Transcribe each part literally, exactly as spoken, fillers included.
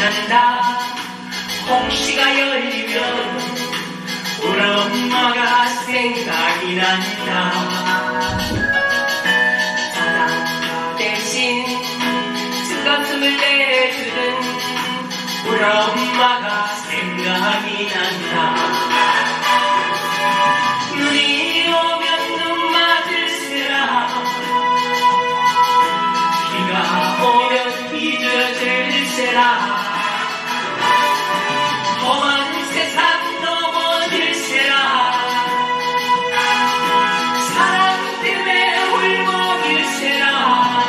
난다. 홍시가 열리면 우리 엄마가 생각이 난다. 자장 대신 층간숨을 내주는 우리 엄마가 생각이 난다. 눈이 오면 눈 맞을세라. 비가 오면 비 젖을세라. 험한 세상 넘어질세라. 사랑 때문에 울먹일세라.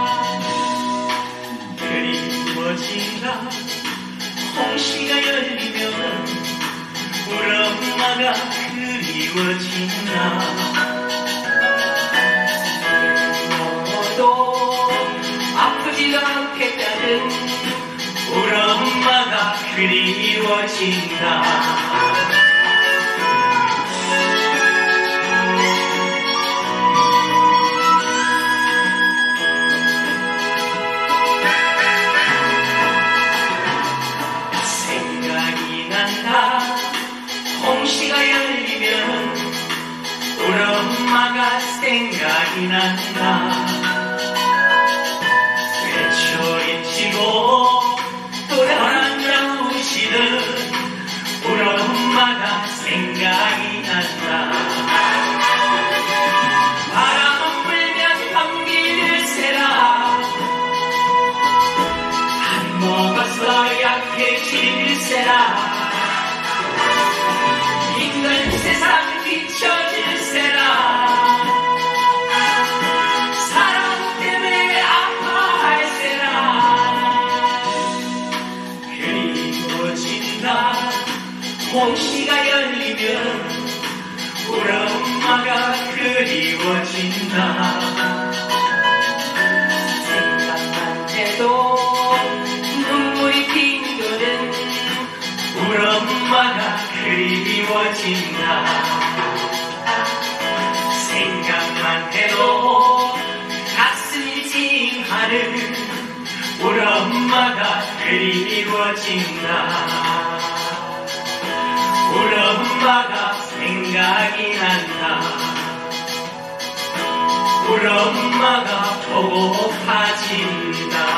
그리워진다. 홍시가 열리면 우리 엄마가 그리워진다. 너도 아프지도 않겠다는 우리 엄마가 그리워진다. 생각이 난다. 홍시가 열리면 우리 엄마가 생각이 난다. 외초리치고 또래랑 우시는 우리 엄마가 생각이 난다. 바람 불면 감기일세라. 안 먹어서 약해질세라. 힘든 세상 비춰질세라. 사랑 때문에 아파할세라. 그리워진다. 홍시가 열리면 우리 엄마가 그리워진다. 생각만 해도 눈물이 핑도는 우리 엄마가 그리워진다. 생각만 해도 가슴이 찡하는 우리 엄마가 그리워진다. 우리 엄마가 생각이 난다. 우리 엄마가 보고파진다.